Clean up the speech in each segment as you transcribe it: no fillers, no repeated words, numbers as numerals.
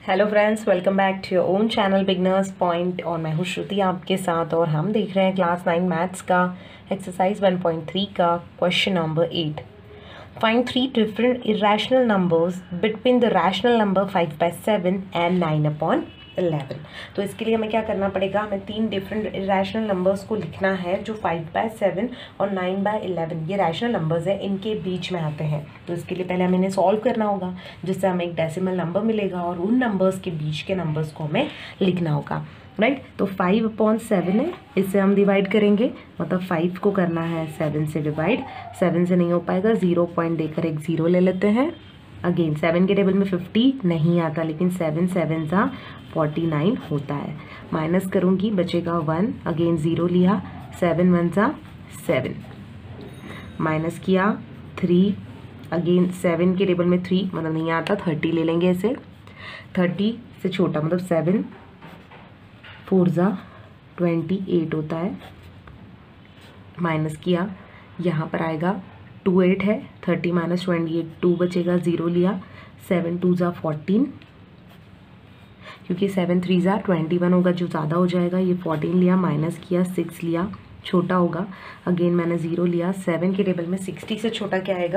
Hello friends, welcome back to your own channel beginners point. और मैं हूँ श्रुति आपके साथ और हम देख रहे हैं क्लास 9 मैथ्स का एक्सरसाइज 1.3 का question number 8। Find 3 different irrational numbers between the rational number 5/7 and 9/11। तो इसके लिए हमें क्या करना पड़ेगा, हमें 3 डिफरेंट इरेशनल नंबर्स को लिखना है जो 5/7 और 9/11 ये रैशनल नंबर्स हैं, इनके बीच में आते हैं। तो इसके लिए पहले हमें इन्हें सॉल्व करना होगा, जिससे हमें एक डेसिमल नंबर मिलेगा और उन नंबर्स के बीच के नंबर्स को हमें लिखना होगा। राइट, तो 5/7 है, इससे हम डिवाइड करेंगे, मतलब 5 को करना है 7 से डिवाइड। 7 से नहीं हो पाएगा, 0 पॉइंट देकर एक 0 ले लेते हैं। अगेन 7 के टेबल में 50 नहीं आता, लेकिन 7 7 सा 49 होता है। माइनस करूँगी, बचेगा 1। अगेन 0 लिया, 7 1 सा 7। माइनस किया 3। अगेन 7 के टेबल में 3 मतलब नहीं आता, 30 ले लेंगे इसे। 30 से छोटा मतलब 7 4 सा 28 होता है। माइनस किया, यहाँ पर आएगा 2 8 है, 30 - 28 2 बचेगा, 0 लिया, 7 2 सा 14, क्योंकि 7 3 सा 21 होगा जो ज़्यादा हो जाएगा। ये 14 लिया, माइनस किया, 6 लिया, छोटा होगा। अगेन मैंने 0 लिया, 7 के टेबल में 60 से छोटा क्या आएगा,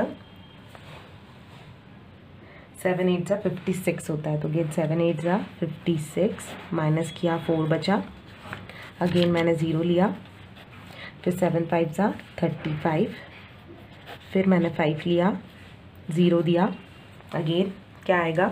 7 8 सा 56 होता है। तो अगेन 7 8 सा 56, माइनस किया, 4 बचा। अगेन मैंने 0 लिया, फिर 7 5 सा 35, फिर मैंने 5 लिया, 0 दिया। अगेन क्या आएगा,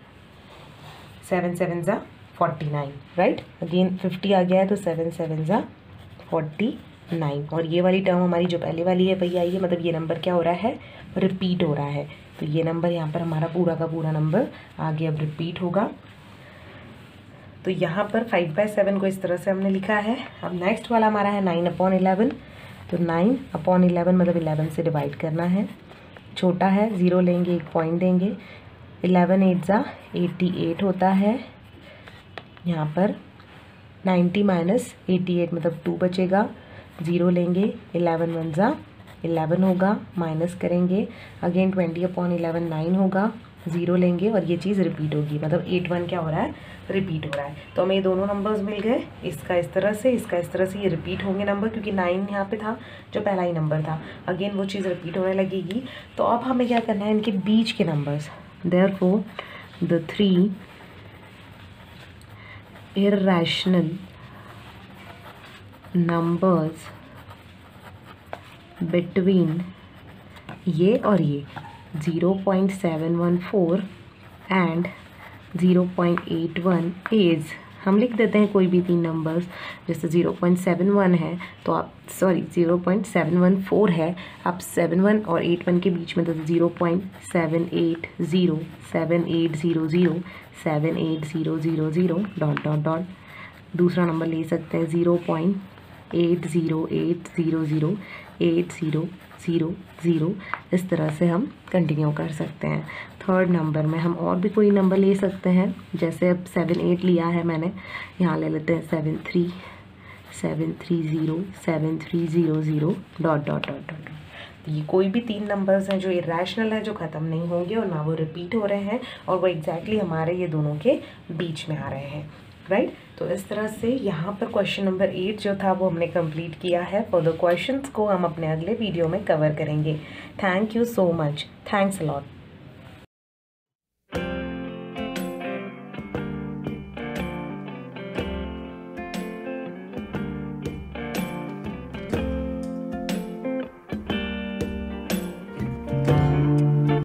7 7 सा 49। राइट, अगेन 50 आ गया है, तो 7 7 सा 49। और ये वाली टर्म हमारी जो पहले वाली है वही आई है, मतलब ये नंबर क्या हो रहा है, रिपीट हो रहा है। तो ये नंबर यहाँ पर हमारा पूरा का पूरा नंबर आगे अब रिपीट होगा। तो यहाँ पर 5/7 को इस तरह से हमने लिखा है। अब नेक्स्ट वाला हमारा है 9/11। तो 9/11 मतलब 11 से डिवाइड करना है, छोटा है, 0 लेंगे, 1 पॉइंट देंगे। 11 8 सा 88 होता है। यहाँ पर 90 - 88 मतलब 2 बचेगा, 0 लेंगे, 11 1 सा 11 होगा, माइनस करेंगे। अगेन 20/11 9 होगा, 0 लेंगे और ये चीज़ रिपीट होगी, मतलब 8 1 क्या हो रहा है, रिपीट हो रहा है। तो हमें ये दोनों नंबर्स मिल गए, इसका इस तरह से, इसका इस तरह से। ये रिपीट होंगे नंबर, क्योंकि 9 यहाँ पे था जो पहला ही नंबर था। अगेन वो चीज़ रिपीट होने लगेगी। तो अब हमें क्या करना है, इनके बीच के numbers. Therefore, the 3 irrational numbers between ये और ये 0.714 एंड 0.81 इज, हम लिख देते हैं कोई भी 3 नंबर्स। जैसे 0.71 है तो आप 0.714 है, आप 71 और 81 के बीच में तो 0.780 7800 7800 डॉट डॉट डॉट। दूसरा नंबर ले सकते हैं 0.80800 8000। इस तरह से हम कंटिन्यू कर सकते हैं। थर्ड नंबर में हम और भी कोई नंबर ले सकते हैं, जैसे अब 7 8 लिया है मैंने, यहाँ ले लेते हैं 73 730 7300 डॉट डॉट डॉट डॉट। ये कोई भी 3 नंबर्स हैं जो इरेशनल है, जो ख़त्म नहीं होंगे और ना वो रिपीट हो रहे हैं, और वो एग्जैक्टली हमारे ये दोनों के बीच में आ रहे हैं। राइट, तो इस तरह से यहाँ पर क्वेश्चन नंबर 8 जो था वो हमने कंप्लीट किया है। फर्दर क्वेश्चंस को हम अपने अगले वीडियो में कवर करेंगे। Thank you so much, thanks a lot.